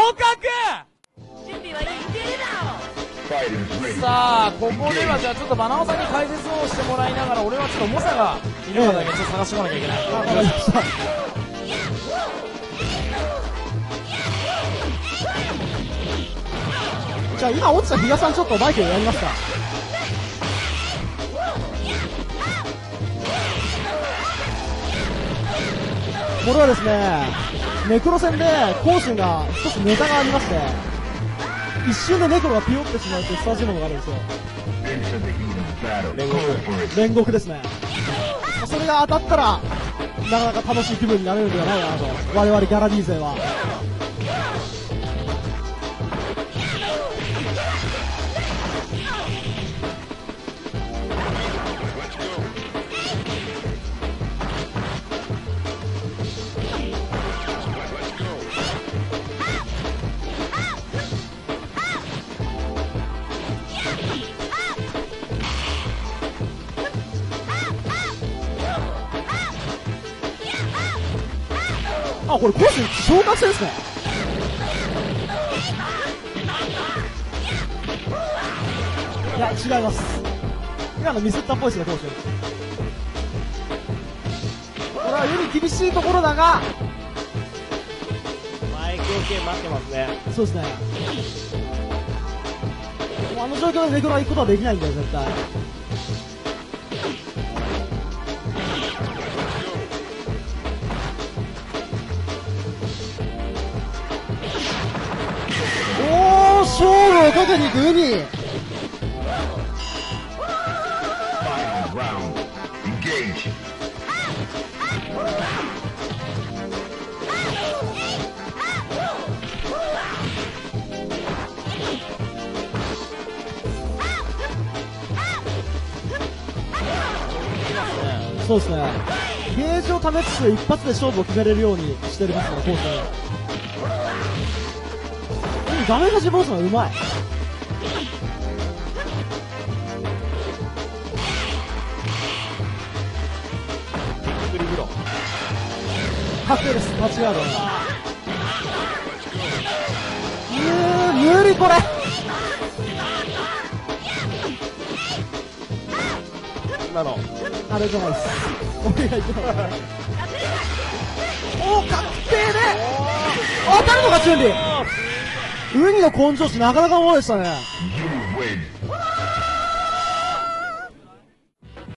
格。さあここではじゃあちょっとバナオさんに解説をしてもらいながら、俺はちょっと猛者がいるかだけちょっと探してこなきゃいけない。 わかりました。じゃあ今落ちた比嘉さんちょっとマイクでやりますか。これはですね、ネクロ戦でコウシンが一つネタがありまして、一瞬でネクロがピヨってしまうというスタジアムがあるんですよ。煉獄ですね。それが当たったらなかなか楽しい気分になれるんではないかなと、我々ギャラリー勢は。あ、これコース昇格戦ですね。いや違います。今のミスったっぽいですね、コース。これはより厳しいところだが前経験待ってますね。 そうですね。もうあの状況でネクロは行くことはできないんだよ絶対。勝負をかけに行くウニ。そうですね。ゲージをためつつ一発で勝負を決めれるようにしてるますから、コース画面端ボスがうまい。確定です。間違いない。無理これ。 今のあれじゃないです。お願いします。おお、確定で当たるのか、チュンリー。ウニの根性値なかなかものでしたね。